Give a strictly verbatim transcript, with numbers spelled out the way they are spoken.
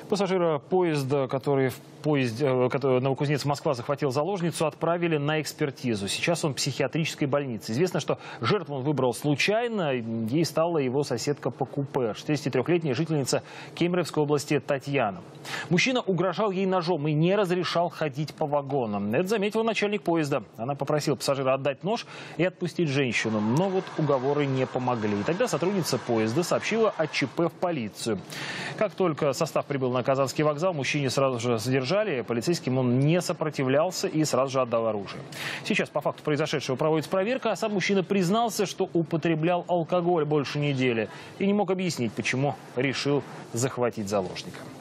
Пассажира поезда, который в поезде, который Новокузнецк-Москва захватил заложницу, отправили на экспертизу. Сейчас он в психиатрической больнице. Известно, что жертву он выбрал случайно. Ей стала его соседка по купе, шестидесятитрёхлетняя жительница Кемеровской области Татьяна. Мужчина угрожал ей ножом и не разрешал ходить по вагонам. Это заметил начальник поезда. Она попросила пассажира отдать нож и отпустить женщину. Но вот уговоры не помогли. И тогда сотрудница поезда сообщила о ЧП в полицию. Как только состав прибыл на Казанский вокзал, мужчине сразу же задержали. Полицейским он не сопротивлялся и сразу же отдал оружие. Сейчас по факту произошедшего проводится проверка, а сам мужчина признался, что употреблял алкоголь больше недели и не мог объяснить, почему решил захватить заложника.